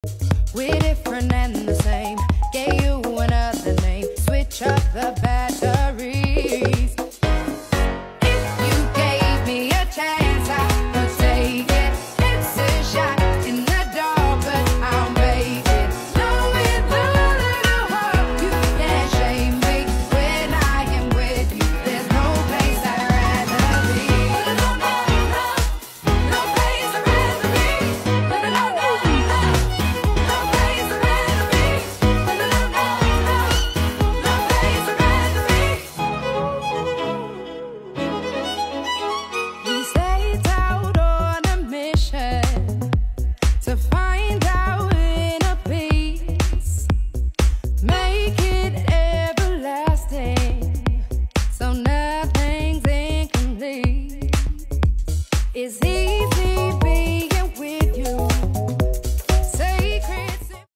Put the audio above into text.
We're different and the same. Gave you another name. Switch up the battle.